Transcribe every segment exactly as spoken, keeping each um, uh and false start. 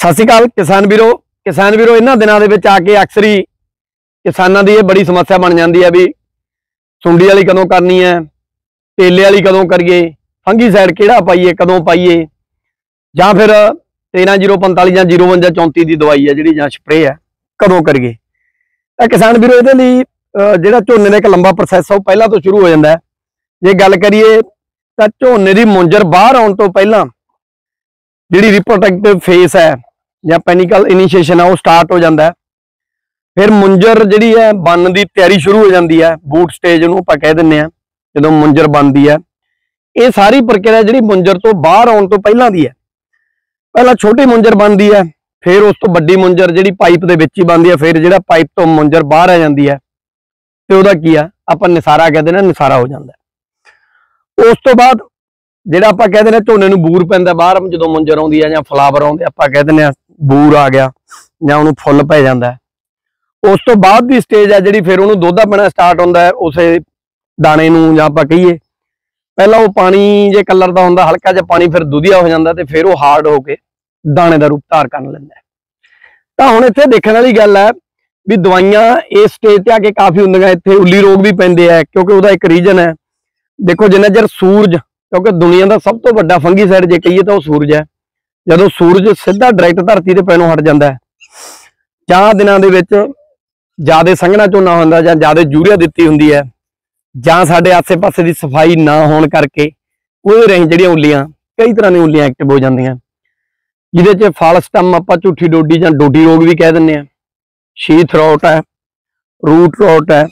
सत श्री अकाल किसान वीरो किसान वीरो इन्हां दिनां दे विच आके अक्सर ही किसानां दी ये बड़ी समस्या बन जाती है भी सुंडी वाली कदों करनी है, तेले वाली कदों करिए, फंगीसाइड किहड़ा पाइए, कदों पाइए, जां फिर तेरह जीरो पंताली जां जीरो वंजा चौंती की दवाई है जिहड़ी जां स्प्रे है कदों करिए। तां किसान वीरो इहदे लई जिहड़ा झोने दा एक लंबा प्रोसैस है वो पहलां तो शुरू हो जाता है। जे गल करिए तां झोने दी मुंजर बाहर आउण तो पहलां जिहड़ी रिप्रोडक्टिव फेस है या पैनिकल इनीशिएशन है वो स्टार्ट हो जाता है। फिर मुंजर जिहड़ी है बनने की तैयारी शुरू हो जाती है, बूट स्टेज नूं आपां कह दिंदे आ जदों मुंजर बनती है। ये सारी प्रक्रिया जिहड़ी मुंजर तो बाहर आउण तो पहलां दी है। पहला छोटी मुंजर बनती है, फिर उस तो वड्डी मुंजर जिहड़ी पाइप दे विच ही बनती है, फिर जिहड़ा पाइप तो मुंजर बाहर आ जाती है तो उहदा की है आपां निसारा कहते हैं, निसारा हो जाता है। उस तो बाद जिहड़ा आपां कहते हैं झोने नूं बूर पैंदा बाहर जदों मुंजर आउंदी है जां फ्लावर आउंदे आपां कह दिंदे आ बूर आ गया जां उहनूं फुੱਲ पै जांदा है। उस तो बाद की स्टेज है जिहड़ी फिर उहनूं दोधा पैना स्टार्ट होंदा है। उसे दाणे नूं जां आपां कहीए पहला वो पानी जे कलर दा हुंदा हल्का जिहा पानी फिर दुधिया हो जांदा ते फिर वो हार्ड हो के दाणे दा रूप धार कर लैंदा है। तां हुण इत्थे देखण वाली गल है भी दवाइयां इस स्टेज ते आके काफ़ी हुंदियां। इत्थे उल्ली रोग भी पैंदे आ क्योंकि उहदा एक रीजन है। देखो जिन्ना चਿਰ सूरज क्योंकि दुनिया का सब तो वड्डा फंगीसाइड जे कहीए तो सूरज है। जदों सूरज सीधा डायरैक्ट धरती ते पैनों हट जाता है जां दिनां दे विच ज़्यादा संघना झोना हुंदा जां ज़्यादा यूरिया दित्ती हुंदी है जां साडे आसे पासे की सफाई ना होने करके ਉਹਦੇ राहीं ਜਿਹੜੀਆਂ ਉੱਲੀਆਂ कई तरह ਦੀਆਂ ਉੱਲੀਆਂ एक्टिव हो ਜਾਂਦੀਆਂ ਜਿਹਦੇ ਚ ਫਲ ਸਟਮ ਆਪਾਂ ਝੂਠੀ ਡੋਡੀ ਜਾਂ ਡੋਡੀ ਰੋਗ ਵੀ ਕਹਿ ਦਿੰਦੇ ਆ, ਸ਼ੀਥ ਰੌਟ ਹੈ, रूट ਰੌਟ ਹੈ,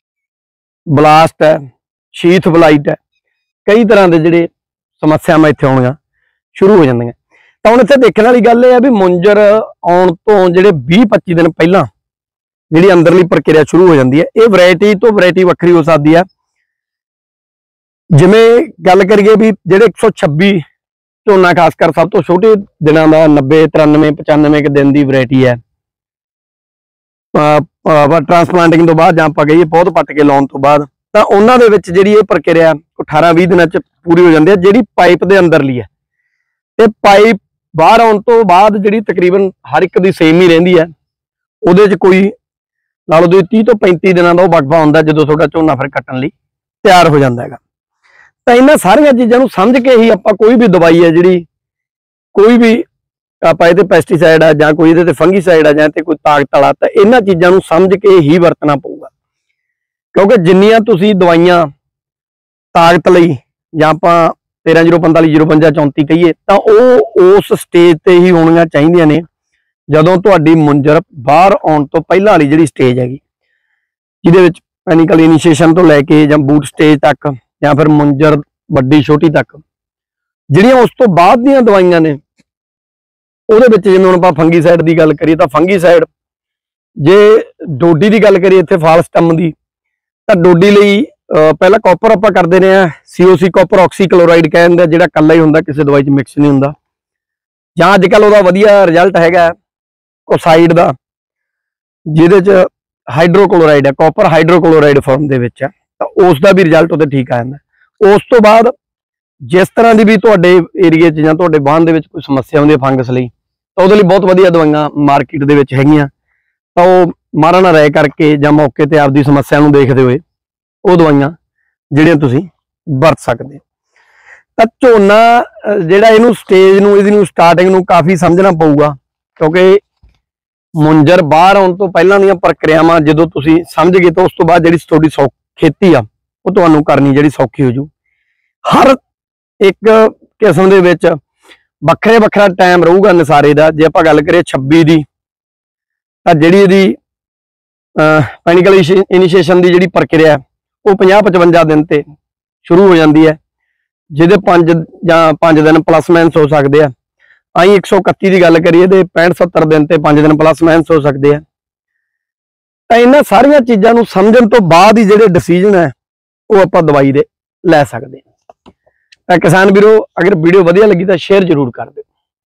ਬਲਾਸਟ ਹੈ, ਸ਼ੀਥ ਬਲਾਈਟ है, कई तरह के ਜਿਹੜੇ ਸਮੱਸਿਆਵਾਂ ਇੱਥੇ ਆਉਣੀਆਂ शुरू हो ਜਾਂਦੀਆਂ। ਤਾਂ ਹੁਣ ਇੱਥੇ ਦੇਖਣ ਵਾਲੀ ਗੱਲ ਇਹ ਹੈ ਵੀ ਮੁੰਜਰ ਆਉਣ ਤੋਂ ਜਿਹੜੇ बीस पच्चीस दिन ਪਹਿਲਾਂ ਜਿਹੜੀ ਅੰਦਰਲੀ ਪ੍ਰਕਿਰਿਆ ਸ਼ੁਰੂ ਹੋ ਜਾਂਦੀ ਹੈ। ਇਹ ਵੈਰਾਈਟੀ ਤੋਂ ਵੈਰਾਈਟੀ ਵੱਖਰੀ ਹੋ ਸਕਦੀ ਹੈ। ਜਿਵੇਂ ਗੱਲ ਕਰੀਏ ਵੀ ਜਿਹੜੇ एक सौ छब्बीस ਝੋਨਾ ਖਾਸ ਕਰ ਸਭ ਤੋਂ ਛੋਟੇ ਦਿਨਾਂ ਦਾ नब्बे तिरानवे पचानवे के दिन ਦੀ ਵੈਰਾਈਟੀ ਹੈ। ਟ੍ਰਾਂਸਪਲਾਂਟਿੰਗ ਤੋਂ ਬਾਅਦ ਜਾਂ ਆਪਾਂ ਕਹੀਏ ਪੌਦ ਪੱਟ ਕੇ ਲਾਉਣ ਤੋਂ ਬਾਅਦ ਤਾਂ ਉਹਨਾਂ ਦੇ ਵਿੱਚ ਜਿਹੜੀ ਇਹ ਪ੍ਰਕਿਰਿਆ अठारह बीस ਦਿਨਾਂ ਚ ਪੂਰੀ ਹੋ ਜਾਂਦੀ ਹੈ ਜਿਹੜੀ ਪਾਈਪ ਦੇ ਅੰਦਰਲੀ ਹੈ। ਤੇ ਪਾਈਪ ਬਾਹਰ ਆਉਣ ਤੋਂ ਬਾਅਦ ਜਿਹੜੀ ਤਕਰੀਬਨ ਹਰ ਇੱਕ ਦੀ ਸੇਮ ਹੀ ਰਹਿੰਦੀ ਹੈ। ਉਹਦੇ ਚ ਕੋਈ ਲਾ ਲਓ तीस ਤੋਂ पैंतीस ਦਿਨਾਂ ਦਾ ਉਹ ਵਕਫਾ ਹੁੰਦਾ ਜਦੋਂ ਤੁਹਾਡਾ ਝੋਨਾ ਫਿਰ ਕੱਟਣ ਲਈ ਤਿਆਰ ਹੋ ਜਾਂਦਾ ਹੈਗਾ। ਤਾਂ ਇਹਨਾਂ ਸਾਰੀਆਂ ਚੀਜ਼ਾਂ ਨੂੰ ਸਮਝ ਕੇ ਹੀ ਆਪਾਂ ਕੋਈ ਵੀ ਦਵਾਈ ਹੈ ਜਿਹੜੀ ਕੋਈ ਵੀ ਆਪਾਂ ਇਹਦੇ ਪੈਸਟੀਸਾਈਡ ਆ ਜਾਂ ਕੋਈ ਇਹਦੇ ਤੇ ਫੰਗੀਸਾਈਡ ਆ ਜਾਂ ਤੇ ਕੋਈ ਤਾਕਤ ਵਾਲਾ ਤਾਂ ਇਹਨਾਂ ਚੀਜ਼ਾਂ ਨੂੰ ਸਮਝ ਕੇ ਹੀ ਵਰਤਣਾ ਪਊਗਾ। ਕਿਉਂਕਿ ਜਿੰਨੀਆਂ ਤੁਸੀਂ ਦਵਾਈਆਂ ਤਾਕਤ ਲਈ ਜਾਂ ਆਪਾਂ तेरह जीरो पंताली जीरो पंजा चौंती कहीए तो वो उस स्टेज ते ही होनियां चाहिए ने जदों तुहाडी मुंजर बाहर आउण तो पहला वाली जिहड़ी स्टेज हैगी जिहदे विच पैनिकल इनीशिएशन तो लैके जां बूट स्टेज तक या फिर मुंजर वड्डी छोटी तक जिहड़ियां उस तो बाद दीयां दवाइयां ने उहदे विच जिवें हुण आपां फंगीसाइड की गल करिए तां फंगीसाइड जे डोडी की गल करिए इत्थे फाल स्टम की तां डोडी लई पहला कॉपर आप करते हैं C O C copper oxychloride कहते जो कला ही होंगे किसी दवाई मिक्स नहीं होंगे जां अजकल वह वधिया रिजल्ट है कोसाइड का जिहदे हाइड्रोक्लोराइड है कॉपर हाइड्रोक्लोराइड फॉर्म के विच है तो उसका भी रिजल्ट वो ठीक आ जाता। उस तो बाद जिस तरह की भी तुहाडे एरिए जां तुहाडे बाहन दे विच कोई समस्या होंदी है फंगस लई तो उहदे लई बहुत वधिया दवाइयां मार्केट दे विच हैगियां तो मारा ना राय करके जां मौके ते आपदी समस्या नूं देखदे होए ਉਹ ਦਵਾਈਆਂ ਜਿਹੜੀਆਂ ਤੁਸੀਂ ਵਰਤ ਸਕਦੇ ਹੋ। ਤਾਂ ਝੋਨਾ ਜਿਹੜਾ ਇਹਨੂੰ ਸਟੇਜ ਨੂੰ ਇਹਦੀ ਨੂੰ ਸਟਾਰਟਿੰਗ ਨੂੰ ਕਾਫੀ ਸਮਝਣਾ ਪਊਗਾ ਕਿਉਂਕਿ ਮੁੰਜਰ ਬਾਹਰ ਆਉਣ ਤੋਂ ਪਹਿਲਾਂ ਦੀਆਂ ਪ੍ਰਕਿਰਿਆਵਾਂ ਜਦੋਂ ਤੁਸੀਂ ਸਮਝ ਗਏ ਤਾਂ ਉਸ ਤੋਂ ਬਾਅਦ ਜਿਹੜੀ ਤੁਹਾਡੀ ਸੌ ਖੇਤੀ ਆ ਉਹ ਤੁਹਾਨੂੰ ਕਰਨੀ ਜਿਹੜੀ ਸੌਖੀ ਹੋ ਜੂ। ਹਰ ਇੱਕ ਕਿਸਮ ਦੇ ਵਿੱਚ ਵੱਖਰੇ ਵੱਖਰਾ ਟਾਈਮ ਰਹੂਗਾ ਨਸਾਰੇ ਦਾ। ਜੇ ਆਪਾਂ ਗੱਲ ਕਰੀਏ छब्बीस ਦੀ ਤਾਂ ਜਿਹੜੀ ਇਹਦੀ ਪੈਨਿਕਲ ਇਨੀਸ਼ੀਏਸ਼ਨ ਦੀ ਜਿਹੜੀ ਪ੍ਰਕਿਰਿਆ वो पचास पचवंजा दिन ते शुरू हो जाती है जिहदे पांच जां पांच दिन प्लस माइनस हो सकते हैं। अं एक सौ इकत्ती की गल करिए तो पैंठ सत्तर दिन ते पांच दिन प्लस माइनस हो सकते हैं। तो इन्हां सारियां चीज़ां नूं समझण तो बाद ही जिहड़े डिसीजन है वो आपां दवाई दे लै सकते हैं। किसान वीरो अगर वीडियो वधिया लगी तो शेयर जरूर कर दो।